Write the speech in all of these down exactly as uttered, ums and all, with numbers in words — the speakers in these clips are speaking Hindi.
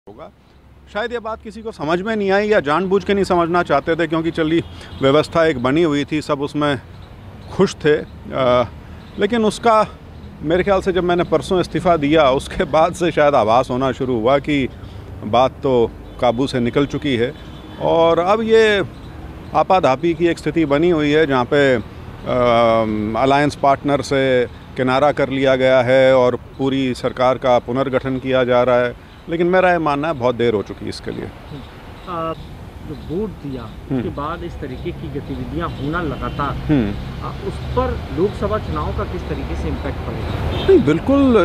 होगा। शायद ये बात किसी को समझ में नहीं आई या जानबूझ के नहीं समझना चाहते थे, क्योंकि चली व्यवस्था एक बनी हुई थी, सब उसमें खुश थे। आ, लेकिन उसका मेरे ख्याल से जब मैंने परसों इस्तीफ़ा दिया उसके बाद से शायद आभास होना शुरू हुआ कि बात तो काबू से निकल चुकी है और अब ये आपाधापी की एक स्थिति बनी हुई है जहाँ पे अलायंस पार्टनर से किनारा कर लिया गया है और पूरी सरकार का पुनर्गठन किया जा रहा है। लेकिन मेरा ये मानना है बहुत देर हो चुकी है इसके लिए। आ, जो वोट दिया उसके बाद इस तरीके की गतिविधियां होना लगातार, उस पर लोकसभा चुनाव का किस तरीके से इम्पैक्ट पड़ेगा? नहीं, बिल्कुल।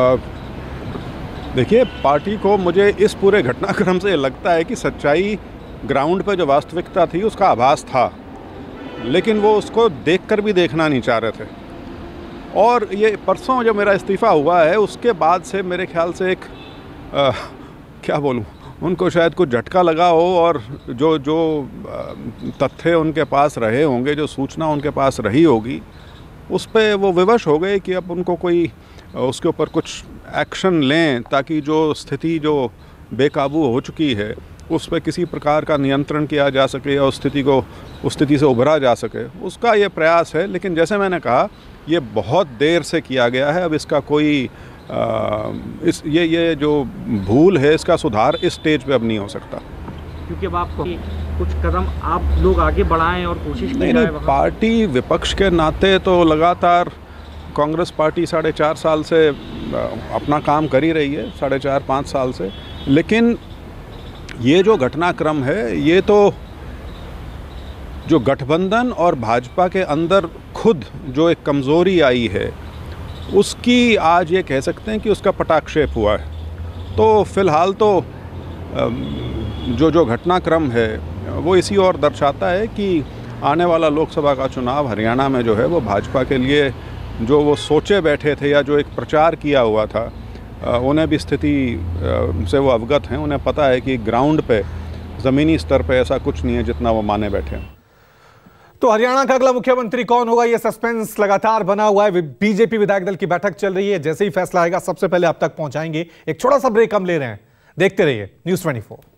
देखिए, पार्टी को मुझे इस पूरे घटनाक्रम से लगता है कि सच्चाई ग्राउंड पे जो वास्तविकता थी उसका आभास था, लेकिन वो उसको देखकर भी देखना नहीं चाह रहे थे। और ये परसों जो मेरा इस्तीफ़ा हुआ है उसके बाद से मेरे ख्याल से एक आ, क्या बोलूँ, उनको शायद कुछ झटका लगा हो और जो जो तथ्य उनके पास रहे होंगे, जो सूचना उनके पास रही होगी, उस पे वो विवश हो गए कि अब उनको कोई उसके ऊपर कुछ एक्शन लें ताकि जो स्थिति जो बेकाबू हो चुकी है उस पर किसी प्रकार का नियंत्रण किया जा सके और स्थिति को उस स्थिति से उभरा जा सके, उसका ये प्रयास है। लेकिन जैसे मैंने कहा, ये बहुत देर से किया गया है। अब इसका कोई आ, इस ये ये जो भूल है इसका सुधार इस स्टेज पे अब नहीं हो सकता, क्योंकि अब आपको कुछ कदम आप लोग आगे बढ़ाएं और कोशिश नहीं नहीं पार्टी विपक्ष के नाते तो लगातार कांग्रेस पार्टी साढ़े चार साल से अपना काम कर ही रही है, साढ़े चार पाँच साल से। लेकिन ये जो घटनाक्रम है, ये तो जो गठबंधन और भाजपा के अंदर खुद जो एक कमज़ोरी आई है उसकी आज ये कह सकते हैं कि उसका पटाक्षेप हुआ है। तो फिलहाल तो जो जो घटनाक्रम है वो इसी और दर्शाता है कि आने वाला लोकसभा का चुनाव हरियाणा में जो है वो भाजपा के लिए जो वो सोचे बैठे थे या जो एक प्रचार किया हुआ था, उन्हें भी स्थिति से वो अवगत हैं। उन्हें पता है कि ग्राउंड पे ज़मीनी स्तर पे ऐसा कुछ नहीं है जितना वो माने बैठे हैं। तो हरियाणा का अगला मुख्यमंत्री कौन होगा, यह सस्पेंस लगातार बना हुआ है। बीजेपी विधायक दल की बैठक चल रही है, जैसे ही फैसला आएगा सबसे पहले आप तक पहुंचाएंगे। एक छोटा सा ब्रेक हम ले रहे हैं, देखते रहिए न्यूज़ चौबीस।